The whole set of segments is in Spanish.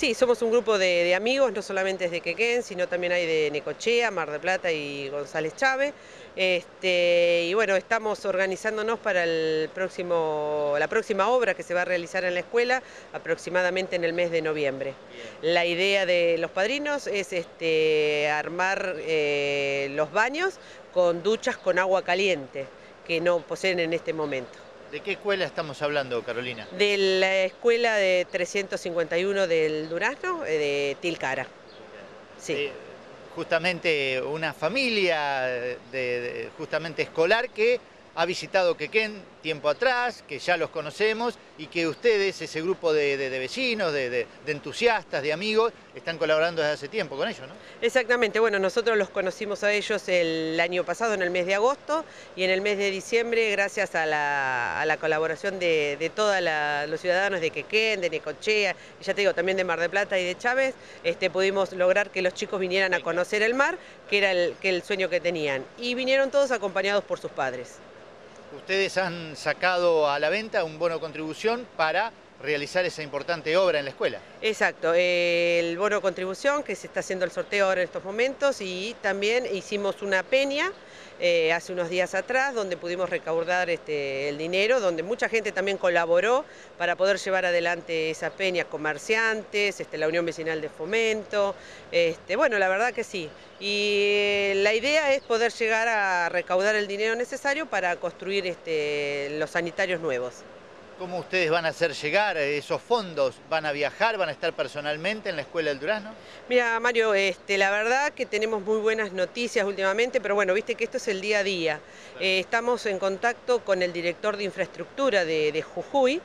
Sí, somos un grupo de amigos, no solamente es de Quequén, sino también hay de Necochea, Mar del Plata y González Chávez. Y bueno, estamos organizándonos para la próxima obra que se va a realizar en la escuela, aproximadamente en el mes de noviembre. La idea de los padrinos es armar los baños con duchas con agua caliente, que no poseen en este momento. ¿De qué escuela estamos hablando, Carolina? De la escuela de 351 del Durazno, de Tilcara. Sí. Eh, Justamente una familia justamente escolar que ha visitado Quequén tiempo atrás, que ya los conocemos y que ustedes, ese grupo de vecinos, de entusiastas, de amigos, están colaborando desde hace tiempo con ellos, ¿no? Exactamente, bueno, nosotros los conocimos a ellos el año pasado, en el mes de agosto, y en el mes de diciembre, gracias a la colaboración de todos los ciudadanos de Quequén, de Necochea, y ya te digo, también de Mar del Plata y de Chávez, pudimos lograr que los chicos vinieran a conocer el mar, que era el sueño que tenían, y vinieron todos acompañados por sus padres. Ustedes han sacado a la venta un bono contribución para realizar esa importante obra en la escuela. Exacto, el bono contribución que se está haciendo el sorteo ahora en estos momentos, y también hicimos una peña hace unos días atrás donde pudimos recaudar el dinero, donde mucha gente también colaboró para poder llevar adelante esa peña, comerciantes, la Unión Vecinal de Fomento, bueno, la verdad que sí. Y la idea es poder llegar a recaudar el dinero necesario para construir los sanitarios nuevos. ¿Cómo ustedes van a hacer llegar esos fondos? ¿Van a viajar? ¿Van a estar personalmente en la Escuela del Durazno? Mira, Mario, la verdad que tenemos muy buenas noticias últimamente, pero bueno, viste que esto es el día a día. Estamos en contacto con el director de infraestructura de Jujuy,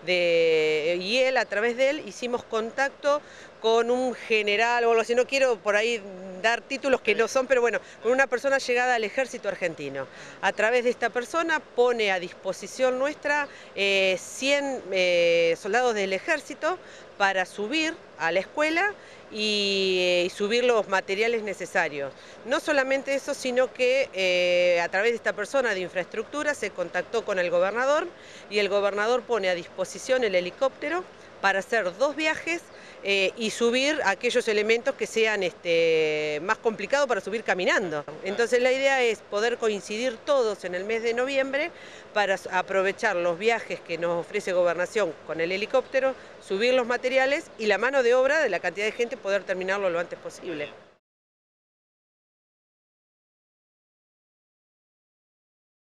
y él, a través de él, hicimos contacto con un general o algo así. No quiero por ahí dar títulos que no son, pero bueno, con una persona llegada al ejército argentino. A través de esta persona pone a disposición nuestra 100 soldados del ejército para subir a la escuela y subir los materiales necesarios. No solamente eso, sino que a través de esta persona de infraestructura se contactó con el gobernador, y el gobernador pone a disposición el helicóptero para hacer 2 viajes y subir aquellos elementos que sean más complicados para subir caminando. Entonces la idea es poder coincidir todos en el mes de noviembre para aprovechar los viajes que nos ofrece Gobernación con el helicóptero, subir los materiales y la mano de obra de la cantidad de gente, poder terminarlo lo antes posible.